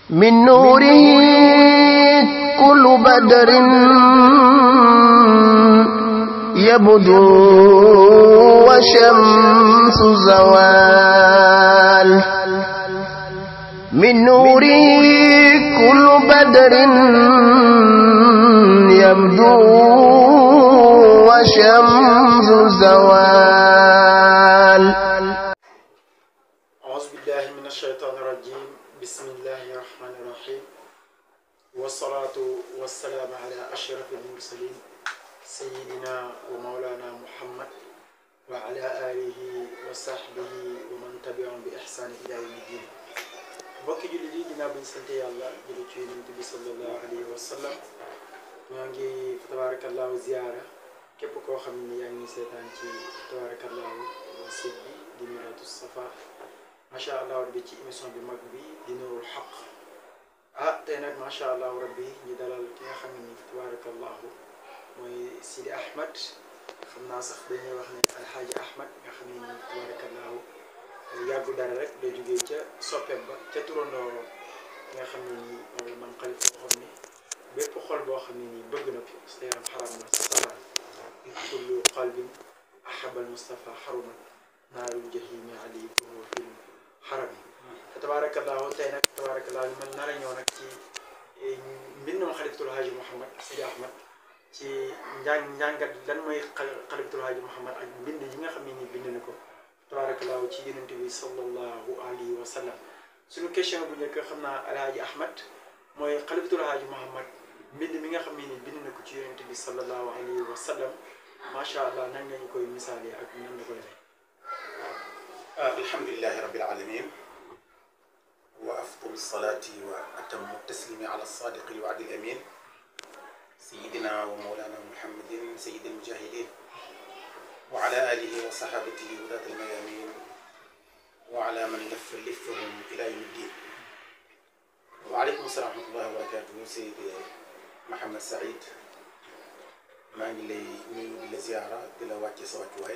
من نوره كل بدر يبدو وشمس زوال من نوره كل بدر يبدو وشمس زوال. أعوذ بالله من الشيطان الرجيم. بسم الله الرحمن الرحيم، والصلاة والسلام على أشرف المرسلين سيدنا ومولانا محمد وعلى آله وصحبه ومن تبعهم بإحسان إلى يوم الدين. mbokki jullit yi ginnaaw bi ñu sant yàlla julli ci Yonent bi sallallahu alayhi wa sallam ñoo ngi tabarakallahu ziyaara képp koo xam ne yaa ngi seetaan ci tabarakallahu site bi di Miratu Safa macha allah rabbi ci émission bi mag bi di Nuurul Haq. tey nag macha allah rabbi ñu dalal ki nga xam ne ni tabarakallahu mooy Sidi Ahmed, xam naa sax dañuy wax ne Alxaaji Ahmed nga xam ne ni tabarakallahu yàggu dara rek day jógee ca soppeem ba ca turandoo nga xam ne nii moom la man xalifa waxoon ni bépp xol boo xam ne nii bëgg na ko sa yaram xaram na sa safara kullu qalbin ahabal Mustafa xaruman naarul jahimi alayhi fil xaram yi. te tabaarakallaahu tey nag tabaarakallaahu li man nar a ñëw nag ci mbindum xalifatul Haaji Mouhamed Sidi Ahmed ci njàngat lan mooy xalifatul Haaji Mouhamed ak mbind yi nga xam ne nii bind na ko tabaarakallaahu ci Yonent bi sallallahu alayhi wa sallam. suñu question bu njëkk xam naa Alhaaji Ahmed mooy xalifatul Haaji Mouhamed mbind mi nga xam ne nii bind na ko ci Yonent bi sallallahu alayhi wa sallam macha allah nan nga ñu koy misaalee ak nan la ko defee. alhamdulillahi rabbil alamin wa afdalu salaati wa atammu taslimi ala sadiqi al-wa'di al-amin sayyidina wa mawlana muhammadin sayyidil mujahidin wa ala alihi wa sahabatihi wudat al-mayamin wa ala man laffa liffahum ila yawmi ddin. wa alaykum assalam wa rahmatullahi wa barakatuhu. Sayyid Mouhamed Saïd maa ngi lay nuyu di la ziara di la wàcce sa wàccuwaay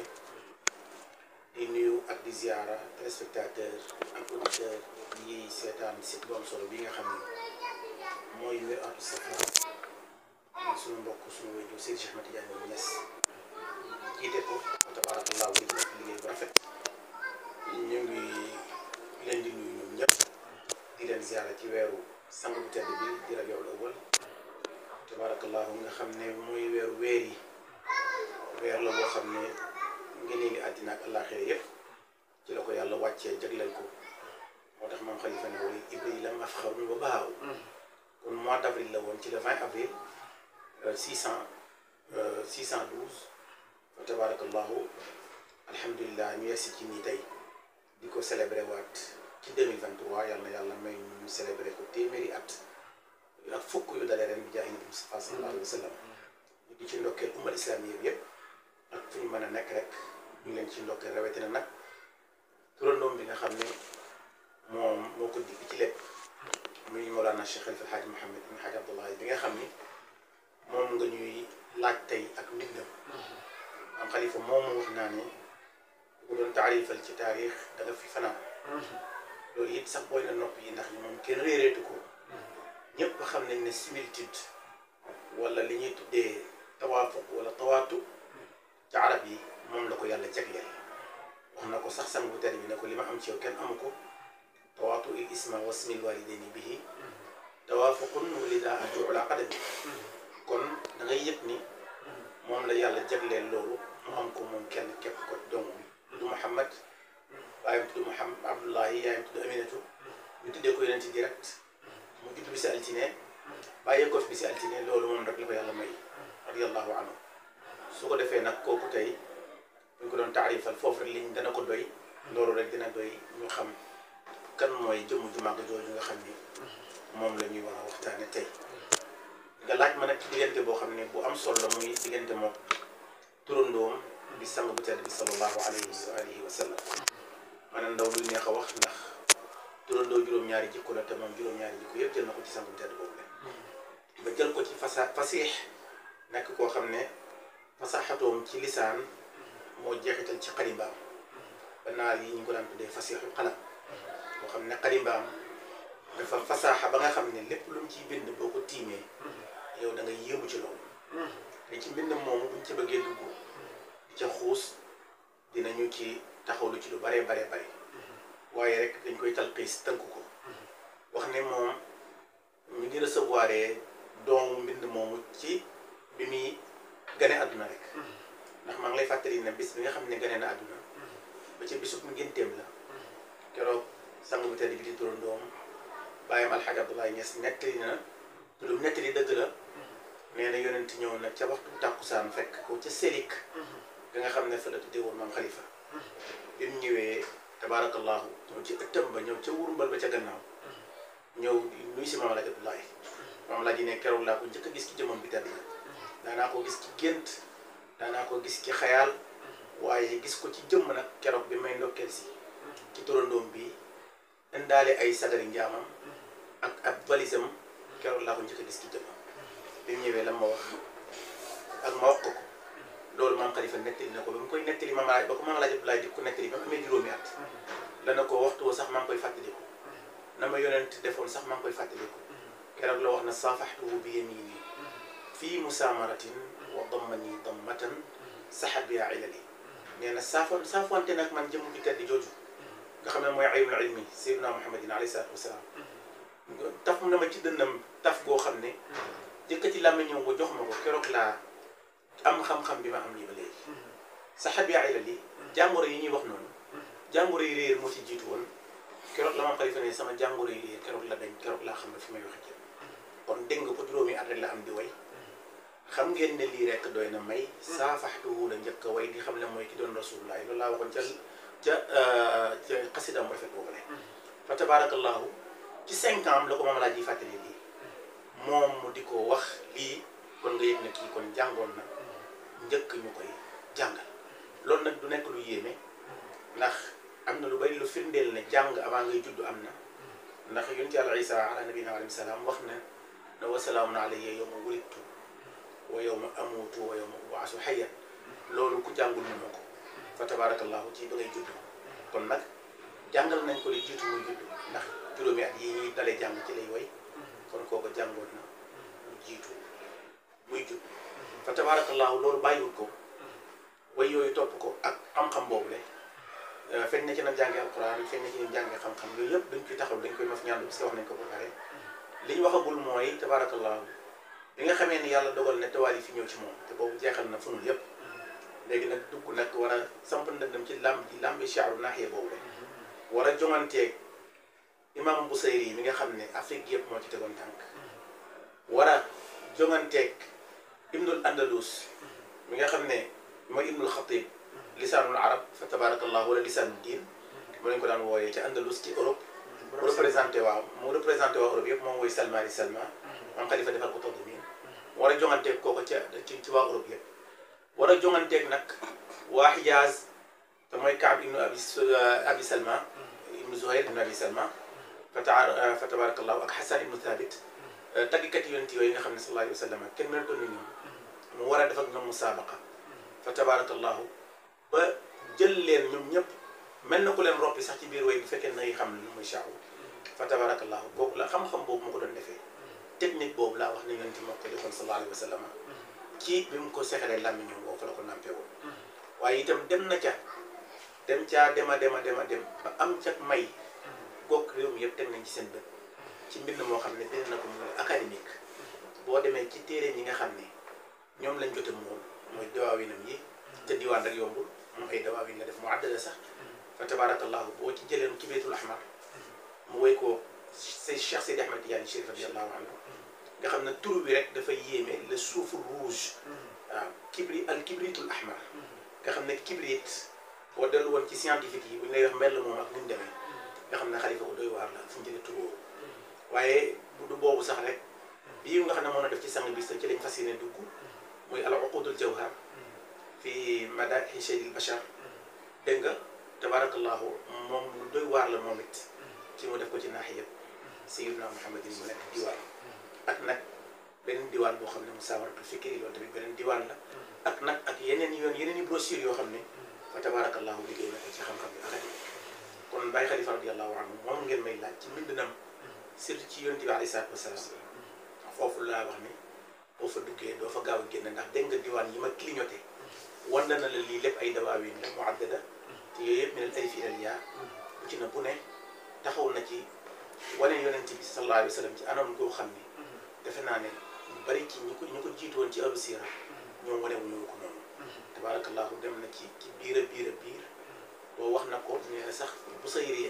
di nuyu ak di ziara téléspectateur ak auditeur yi seetaan site bu am solo bi nga xam ne mooy Miratu Safa suñu mbokk suñu wéju Seydi Cheikh Ahmed Tidiane Niass jiite ko tabarakallahu di def liggéey bu rafet. ñu ngi leen di nuyu ñoom ñëpp di leen ziara ci weeru sang bu tedd bi di Rabiul Awwal tabarakallahu nga xam ne mooy weeru weer yi weer la boo xam ne ngëneeli àddina ak àllaaxira yëpp ci la ko yàlla wàccee jagleel ko. moo tax moom xalifa ne wala Ibrahima la mafxarun wa baaw kon mois d' avril la woon ci le 20 avril 612 fa tabarakallahu alhamdulilah ñu yegsi ci nii tey di ko célébré waat ci 2023 yàlla na yàlla may ñu célébré ko téeméeri at ak fukk yu dalee ren bi jaay nabi Mustafa sallallahu alayhi wa sallam. ñu di ci ndokkeel ummal islamiyya yëpp ak fu ñu mën a nekk rek ñu leen ci ndokkeel rawatina nag turandoom bi nga xam ne moom moo ko digg ci lépp muy Mawlana Cheikh Khalifa Hadj Mouhamed ibn Hadj Abdallahi bi nga xam ni moom nga ñuy laaj tey ak mbindam. am xalifa moom wax naa ne bu doon taarifal ci taarix da nga fi fanaan. loolu it sax booy na nopp yi ndax moom kenn réeréetu ko. ñëpp xam nañ ne similitude wala li ñuy tuddee tawaafuq wala tawaatu ci arab yi moom la ko yàlla jagleel. wax na ko sax sang bu tedd bi ne ko li ma am ci yow kenn amu ko. tawaatu il isma wasmil walidayni bihi tawaafuqun wulida aju ala qadami. kon da ngay yëg ni moom la yàlla jagleel loolu mu am ko moom kenn képp ko doomam tudd Mouhamed waayam tudd Mouhamed Abdullahi yaayam tudd Aminatu ñu tuddee ko Yonent direct mu judd bi si altine bàyyee ko fi bi si altine loolu moom rek la ko yàlla may radiyallahu anhu. su ko defee nag kooku tey buñ ko doon taarifal foofu rek liñ dana ko doy loolu rek dina doy ñu xam kan mooy jëmm ju màgg jooju nga xam ni moom la ñuy war a waxtaane tey. nga laaj ma nag ci diggante boo xam ne bu am solo la muy diggante moom turandoom di sang bu tedd bi sallallahu alayhi wa sallam. maanaam ndaw luy neex a wax ndax turandoo juróom-ñaari jikko la te moom juróom-ñaari jikko yëpp jël na ko ci sang bu tedd boobu la ba jël ko ci fasix nekk koo xam ne fasaxatoom ci lisaan moo jeexital ci xalimbaam ba naar yi ñu ko daan tuddee fasixul xalam boo xam ne xalimbaam dafa fasaaxa ba nga xam ne lépp lu mu ciy bind boo ko tiimee yow da nga yéemu ci loolu te ci mbind moomu buñ ci bëggee dugg di ca xuus dinañu ci taxawlu ci lu bare bare bare waaye rek dañ koy talxiis tënk ko wax ne moom ñu ngi recevoir doomu mbind moomu ci bi muy gane àdduna rek ndax maa ngi lay fàttali ne bis bi nga xam ne gane na àdduna ba ci bisub ngénteem la keroog sang bu tedd bi di turandoom bàyyam alxaaj Abdoulaye Niass nettali na lu nettali dëgg la nee na yonent ñëw na ca waxtu tàkkusaan fekk ko ca Sélik ga nga xam ne fa la tuddee woon maam Khalifa bi mu ñëwee tabaarakallahu ñëw ci ëttam ba ñëw ca wurumbal ba ca gannaaw ñëw nuyu si maam alxaaj Abdoulaye maam alxaaj yi ne keroog laa ko njëkk a gis ci jëmam bi tedd daanaa ko gis ci gént daanaa ko gis ci xayaal waaye gis ko ci jëmm nag keroog bi may ndokkeel si ci turandoom bi indaale ay sagari njaamam ak ab valisam keroog laa ko njëkk a gis ci jëmmam bi mu ñëwee la ma wax ak ma wax ko loolu maam Khalifa nettali na ko ba mu koy nettali maam alaaj ba ko maam alaaj Abdoulaye di ko nettali ba mu amee juróomi at la na ko waxtu sax maa ngi koy fàttaliku na ma yonent defoon sax maa ngi koy fàttaliku keroog la wax na saafaxtuhu bi yamini fii musaamaratin wa dammani dammatan saxat bi yaa ilali nee na saafonte nag man jëmm bi tedd jooju nga xam ne mooy aynul ilmi sayyidina Muhammadin alayhi salaatu wasalaam taf na ma ci dënnam taf goo xam ne jëkkati làmmiñam ba jox ma ko keroog laa am xam-xam bi ma am lii ba léegi saxat bi yaa ilali jàngoro yi ñuy wax noonu jàngoro yi réer moo ci jiitu woon keroog la ma Khalifa ne sama jàngoro yi réer keroog la dañ keroog laa xam ne fi may waxe jëm kon dégg nga ko juróomi at rek la am di way xam ngeen ne lii rek doy na may saafaxtuhu la njëkk a way di xam ne mooy ki doon rasulullah loolu laa waxoon ca xasidam rafet boobu ne fa tabarakallahu ci 5 ans la ko moom laa ji fàttali lii moom mu di ko wax lii kon nga yëg ne kii kon jàngoon na njëkk ñu koy jàngal loolu nag du nekk lu yéeme ndax am na lu bari lu firndeel ne jàng avant ngay juddu am na ndax yonent yàlla Isa ala nabiyina alayhi salaam wax na ne wa salaamun alayya yawma wulidtu wa yawma amuutu wa yawma ub'asu hayyan loolu ku jàngul ñu ko fa tabarakallahu ci ba ngay judd kon nag jàngal nañ ko li jiitu muy judd ndax juróomi at yi ñuy dalee jàng ci lay way kon kooko jàngoon na lu jiitu muy judd fa tabarakallahu loolu bàyyiwul ko way yooyu topp ko ak xam-xam boobu le feeñ na ci nag jàngee alquran feeñ na ci jàngee xam-xam yooyu yëpp dañ koy taxaw dañ koy maf ñaan parce que wax nañ ko ba pare li ñu waxagul mooy tabarakallahu bi nga xamee ni yàlla dogal ne tawaal yi fi ñëw ci moom te boobu jeexal na funul yépp léegi nag dugg nag war a samp ndëndam ci lambi shaaru naaxiye boobu le war a jonganteeg imam Busayri yi mi nga xam ne Afrique yëpp moo ci tegoon tànk war a jonganteeg ibnul andalus mi nga xam ne mooy ibnul xatib lisaanul arab fa tabarakallah wala lisaanul diin mu lañ ko daan wooyee ci andalus ci Europe mu représenté waa Europe yëpp moom mooy Salma di Salma maam Khalifa defal ko toog mi war a jonganteeg kooku ci waa Europe yëpp war a jonganteeg nag waa Hijaaz te mooy Kaab ibnu abi Salma ibnu Zuhayr ibnu abi Salma fa tabarakallahu ak Hassan ibnu Thabit taggikat yonent yooyu nga xam ne sallallahu alayhi wa sallam kenn mel ko ni ñoom mu war a def ak ñoom musaabaqa fa tabarakallahu ba jël leen ñoom ñëpp mel na ku leen roppi sax ci biir way bu fekkee na ngay xam ne mooy shaawu fa tabarakallahu boobu la xam-xam boobu moo ko doon defee technique boobu laa wax ne yonent moo ko defoon sallallahu alayhi wa sallam ci bi mu ko sexalee làmmi ñoom boobu fa la ko nampee woon waaye itam dem na ca dema ba am ca may goog réew mi yëpp teg nañ ci seen bët ci mbind moo xam ne bind na ko mooy académique boo demee ci téere ñi nga xam ne ñoom lañ jote moom mooy dawaawinam yi te diwaan rek yombul moom ay dawaawin la def mu àddala sax fa tabarakallahu boo ci jëleen kibritul ahmar mu woy ko say Cheikh Seydi Ahmed Tidiane Chérif radiyallahu anhu nga xam ne tur bi rek dafa yéeme le soufre rouge waaw kibritul ahmar nga xam ne kibrit boo dellu woon ci scientifique yi bu ñu lay wax mbell moom ak ni mu demee nga xam ne Khalifa ko doy waar la fu ñu jëlee tur boobu waaye du boobu sax rek bii nga xam ne mën a def ci sang bis ci lañ fas yéene dugg muy al uqudul jawhar fi madahi Seydil Bachar dégg nga tabarakallahu moom lu doy waar la moom it ci mu def ko ci naaxi yëpp Sayyidina Muhammadin mu nekk diwaan ak nag beneen diwaan boo xam ne musaawaratul fikri loolu tamit beneen diwaan la ak nag ak yeneen i brochure yoo xam ne fa tabarakallahu liggéey na ko ci xam-xam bi ak kon Baye Khalifa radiyallahu anhu moom ngeen may laaj ci mbindinam surtout ci yonent bi alayhi salaatu wasalaam foofu laa wax ni boo fa duggee doo fa gaaw a génn ndax dégg nga diwaan yi ma clignoté wan na la lii lépp ay dawaawin la muaddada te yooyu yëpp min al alif ila al yaa bu ci na bu ne taxaw na ci wane yonent bi sallallahu alayhi wa sallam ci anam goo xam ni defe naa ne ñu bari ci ñi ko jiitu woon ci ahlu siira ñoom wane wu ñu ko noonu tabarakallahu dem na ci biir a biir a biir boo wax na ko nee na sax Busayri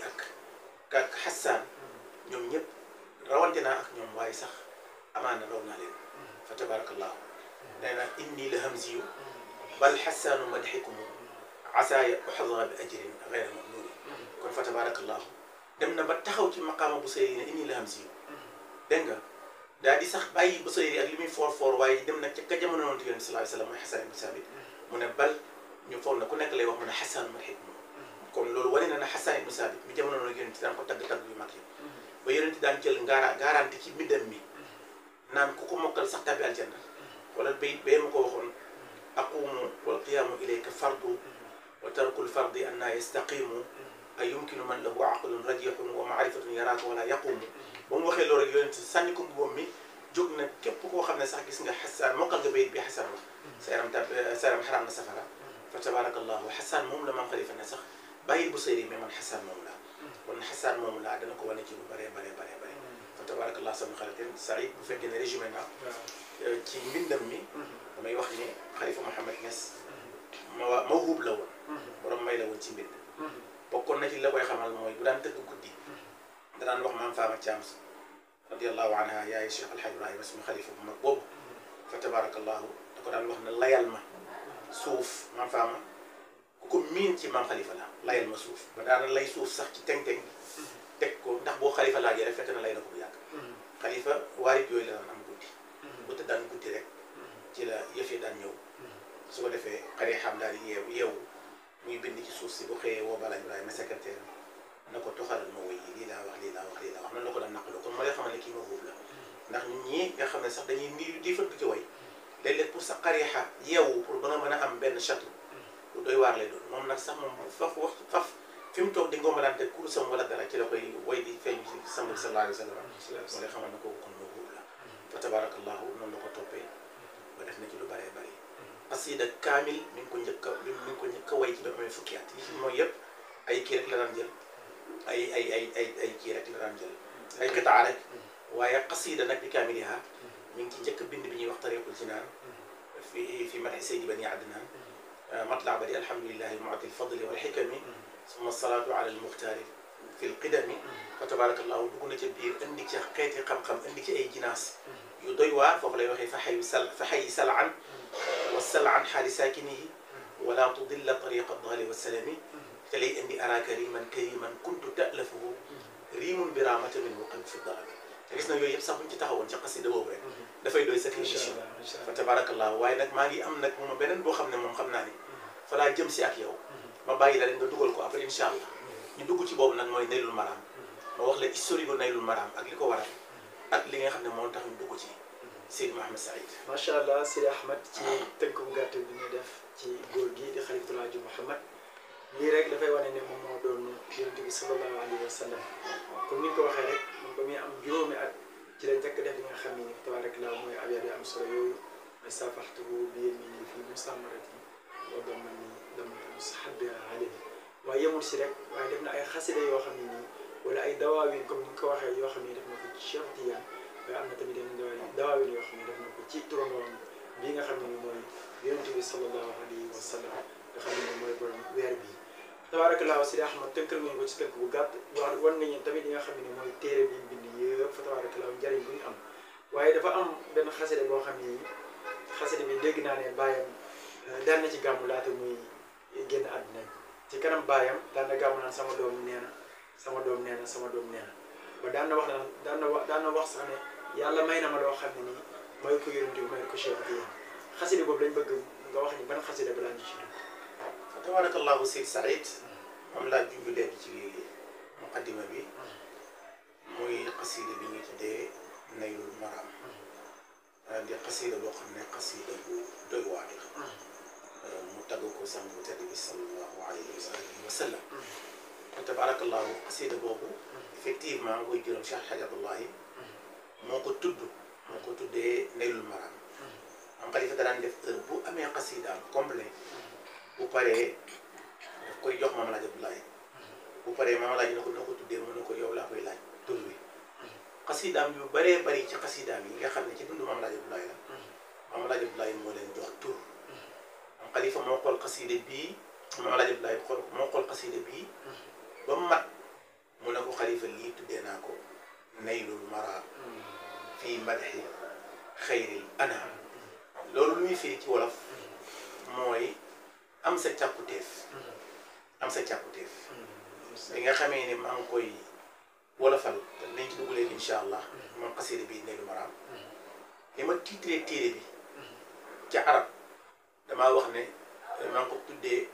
ak Xassaan ñoom ñëpp rawante naa ak ñoom waaye sax amaana raw naa leen fa tabarakallahu nee na inni la hamziyu bal Xassaanu madxikumu asaaya uxadra bi ajrin gayra mamnuuni kon fa tabarakallahu dem na ba taxaw ci maqaama Busayri ne inni la hamziyu dégg nga daal di sax bàyyi Busayri ak li muy foor waaye dem na ca ka jamono noonu Yonent bi sallallahu alayhi wa sallam mooy Xasaan ibn Saabit mu ne bal ñu foog na ku nekk lay wax mu ne Xassaanu madxikumu kon loolu wane na ne Xasaan ibn Saabit mi jamono noonu Yonent daan ko tagg yu mag yi ba Yonent daan jël garanti ci mbindam mi naan ku ko mokkal sax tàbbi aljanna wala bayit bee ma ko waxoon aqumu wal qiyaamu ilayka fardu wa tarkul fardi anna yastaqimu ay yumkinu man lahu aqlun rajihun wa maarifatun yaraaka wala yaqumu ba mu waxee loolu rek Yonent sànni ko mbubbam mi jóg na képp koo xam ne sax gis nga Xasaan mokkal nga bayit bi Xasaan wax sa yaram xaraam na safara fa tabarakallahu Xasaan moom la maam Xalifa ne sax bàyyi Busayri mais man Xasaan moom laa kon Xasaan moom laa dana ko wane ci lu bare fa tabarakallah sama xaritin Saïd bu fekkee ne résumé naa ci mbindam mi damay wax ni Xalifa Mouhamed Niass mawhub la woon borom may la woon ci mbind bokkoon na ci la koy xamal mooy bu daan tëgg guddi danaan wax maam Faama Thiam radiallahu anha yaay Cheikh Alhaji Ibrahima suñu xalifa bu mag boobu fa tabarakallahu da ko daan wax ne layal ma suuf maam Faama ku ko miin ci maam Xalifa la layal ma suuf ba daana lay suuf sax ci teng-teng teg ko ndax boo Xalifa laajee rek fekk na lay na ko bu yàgg Xalifa waarit yooyu la daan am guddi bu te daan guddi rek ci la yëf yi daan ñëw su ko defee xari xam daal di yeewu muy bind ci suuf si bu xëyee woo Bala Ibrahima secrétaire na ko toxalal ma woy yi lii laa wax nan la ko daan naqaloo kon moo lay xamal ne kii ma foofu la ndax ñun ñii nga xam ne sax dañuy di fëgg ci woy léeg-léeg pour sa xarixa yeewu pour ba nga mën a am benn château lu doy waar lay doon moom nag sax moom faf fi mu toog di ngombalante kursam wala dara ci la koy woy di feeñ ci sambal sallallahu alayhi wa sallam moo lay xamal ne kooku kon moo foofu la fa tabarakallahu noonu la ko toppee ba def na ci lu bëree bëri asida kaamil mi ngi ko njëkk a way ci ba amee fukki at yi mooy yëpp ay kii rek la daan jël ay kii rek la daan jël ay qitaa rek waaye qasida nag bi kaamiliha mi ngi ci njëkk bind bi ñuy wax tariqul jinaan fi madhi Seydi Bani Adnaan matlaa ba di alhamdulillahi mu'ti al-fadli wal hikami summa salaatu ala al-muxtaari fi l-qidami fa tabarakallahu dugg na ca biir indi ca xeeti xam-xam indi ci ay jinaas yu doy waar foofu lay waxee fa xayi salan wa salan xaali saakinihi wala tudilla tariqa daali wa salami te lay indi araaka riman kariman kuntu ta'lafuhu rimun biramata min waqan fi dalami te gis na yooyu yëpp sax buñ ci taxawoon ci xasida boobu rek dafay doy sa émission fa tabarakallahu waaye nag maa ngi am nag moom beneen boo xam ne moom xam naa ni fa laa jëm si ak yow ma bàyyi la rek nga dugal ko après incha allah ñu dugg ci boobu nag mooy naylul maraam ma wax la historique bu naylul maraam ak li ko waral ak li nga xam ne moo tax ñu dugg ci Seydi Mouhamed Saïd. macha allah Seydi Ahmed ci tënk bu gàtt bi ñu def ci góor gi di Xalifatul Haaji Mouhamed lii rek dafay wane ne moom moo doon yonent bi sallallahu alayhi wa sallam comme ni nga ko waxee rek moom ba muy am juróomi at ci la njëkk def li nga xam ne tabaarakallaa mooy abyaat yu am solo yooyu mooy safaxtuhu bi yamini fi musamarati wa damani musahabi alayhi waaye yemul si rek waaye def na ay xasida yoo xam ne nii wala ay dawaawin comme ni nga ko waxee yoo xam ne def na ko ci Cheikh Tidiane waaye am na tamit yeneen dawaawin yoo xam ne def na ko ci turandoom bii nga xam ne ni mooy yonent bi sallallahu alayhi wa sallam nga xam ne moom mooy borom weer bi tabaarakallaa Seydi Ahmed tënkal nga ñu ko ci tënk bu gàtt wax wan nga ñu tamit yi nga xam ne mooy téere bi bind yëpp fa tabaarakallaa njariñ bu ñu am waaye dafa am benn xasida boo xam ne xasida bi dégg naa ne bàyyam daan na ci gàmmu laata muy génn àddina ci kanam bàyyam daan na gàmmu naan sama doom nee na sama doom nee na sama doom nee na ba daan na wax sax ne yàlla may na ma loo xam ne nii mooy ko yonent bi mooy ko Cheikh Tidiane xasida boobu lañ bëgg nga wax ni ban xasida balaa ñu ci dugg. fa tabarakallahu Seydi Saïd moom laa junj léegi ci muqaddima bi muy xasida bi ñu tuddee naylul maraam di xasida boo xam ne xasida bu doy waar la mu tagg ko sang bu tedd bi sallallahu alayhi wa sallam tabarakallahu xasida boobu effectivement mooy juróom Cheikh Hadj Abdoulahi moo ko tuddee Naylul Maram am xalifa da daan def heure bu amee xasidaam complet bu paree daf koy jox Maam Alaaji Abdoulahi bu paree Maam Alaaji na ko noo ko tuddee mu ne ko yow laa koy laaj tur wi xasidaam yu bëree bëri ci xasidaam yi nga xam ne ci dundu Maam Alaaji Abdoulahi la Maam Alaaji Abdoulahi moo leen jox tur am xalifa moo xool xasida bii Maam Alaaji Abdoulahi moo xool xasida bii ba mu mat mu ne ko xalifa lii tuddee naa ko Naylul Maram fii madhi xayril anam loolu lu muy firi ci wolof mooy am sa càkkutéef bi nga xamee ne maa ngi koy wolofal te nañ ci dugg léegi incha allah moom xasida bi Naylul Maram li ma tiitree téere bi ca arab damaa wax ne maa ngi ko tuddee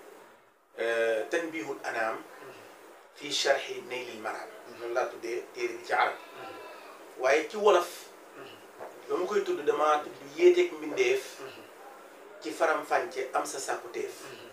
tanbihul anam fii sharhi Naylil Maram noonu laa tuddee téere bi ci arab waaye ci wolof ba mu koy tudd damaa tudd yéeteeg mbindeef ci faram-fànce am sa sàkkuteef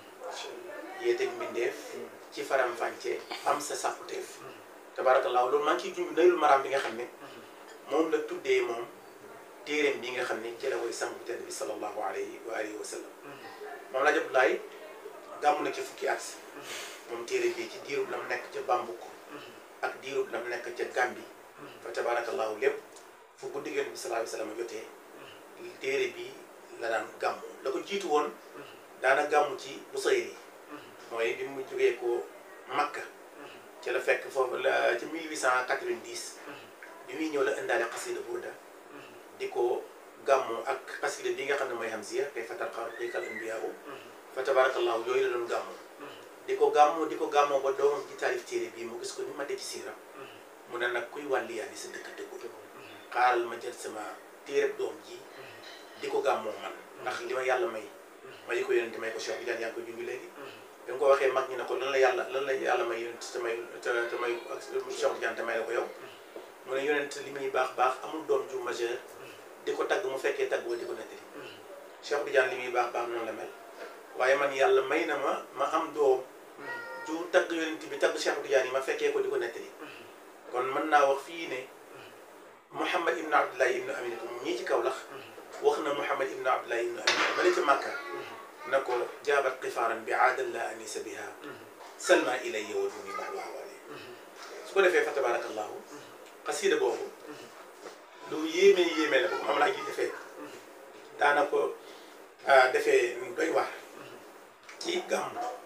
yéeteeg mbindeef ci faram-fànce am sa sàkkuteef tabaarakallaahu loolu maa ngi ciy junj Naylul Maram bi nga xam ne moom la tuddee moom téereem bi nga xam ne ci la koy sangu tedd bi sallallahu alayhi wa alihi wa sallam Maam Alaaji Abdoulahi gàmm na ci fukki at moom téere bi ci diirub lam nekk ca Bambuk ak diirub lam nekk ca Gambi fa tabaarakallaahu lépp fu guddi Yonent bi sallallahu alayhi wa sallam jotee téere bi la daan gàmm la ko jiitu woon daana gàmm ci Busayri mooy bi mu jógee ko Makka ci la fekk foofu la ci 1890 bi muy ñëw la indaale xasida Burda di ko gàmmu ak xasida bi nga xam ne mooy Hamziya kay fatal xaarikal anbiyaaw fa tabarakallahu yooyu la doon gàmmu di ko gàmmoo ba doomam ci taalif téere bii mu gis ko ni ma dee ci siira mu ne nag kuy wàlliyaani sa dëkk dëggu xaaral ma jël sama téereb doom ji di ko gàmmoo man ndax li ma yàlla may yi ko yonente may ko Cheikh Tidiane yaa ngi ko junj léegi da nga ko waxee mag ñi ne ko lan la yàlla may yonent te may Cheikh Tidiane te may la ko yow mu ne yonent li muy baax amul doom ju majeur di ko tagg mu fekkee tagg wa di ko nettali Cheikh Tidiane li muy baax noonu la mel waaye man yàlla may na ma am doom ju tagg yonent bi tagg Cheikh Tidiane yi ma fekkee ko di ko nettali kon mën naa wax fii ne Mouhamad ibn Abdullahi ibn Aminata mu ñii ci Kawlax wax na Mouhamad ibn Abdullahi ibn Aminata bale ci Màkka na ko jaabat xifaaran bi aadalla anisa biha salma ilayya wa duni ba'du hawaali su ko defee fa tabarakallahu xasida boobu lu yéeme la ko Maam Alaaji defee daana ko defee doy waar ci gàmm